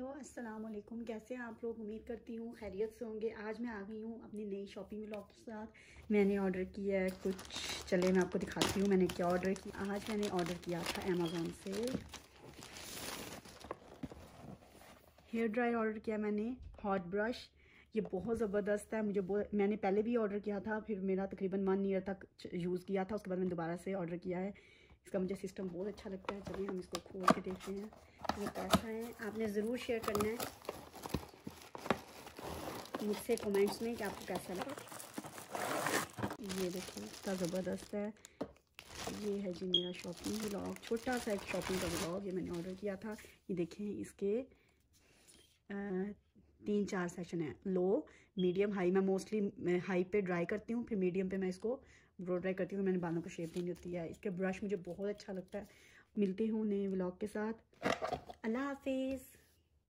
अस्सलाम वालेकुम। कैसे हैं आप लोग? उम्मीद करती हूँ खैरियत से होंगे। आज मैं आ गई हूँ अपनी नई शॉपिंग व्लॉग के साथ। मैंने ऑर्डर किया है कुछ, चले मैं आपको दिखाती हूँ मैंने क्या ऑर्डर किया। आज मैंने ऑर्डर किया था अमेज़ोन से हेयर ड्रायर ऑर्डर किया मैंने, हॉट ब्रश। ये बहुत ज़बरदस्त है। मैंने पहले भी ऑर्डर किया था, फिर मेरा तकरीबन 1 ईयर तक यूज़ किया था, उसके बाद मैंने दोबारा से ऑर्डर किया है। इसका मुझे सिस्टम बहुत अच्छा लगता है। चलिए हम इसको खोल के देखते हैं ये कैसा है। आपने ज़रूर शेयर करना है मुझसे कमेंट्स में कि आपको कैसा लगा। ये देखिए इतना ज़बरदस्त है। ये है जी मेरा शॉपिंग व्लॉग, छोटा सा एक शॉपिंग का व्लॉग। ये मैंने ऑर्डर किया था। ये देखें इसके 3-4 सेक्शन है, लो मीडियम हाई। मैं मोस्टली हाई पे ड्राई करती हूँ, फिर मीडियम पे मैं इसको ब्रो ड्राई करती हूँ। मैंने बालों को शेप देनी होती है। इसके ब्रश मुझे बहुत अच्छा लगता है। मिलती हूँ नए व्लॉग के साथ। अल्लाह हाफिज़।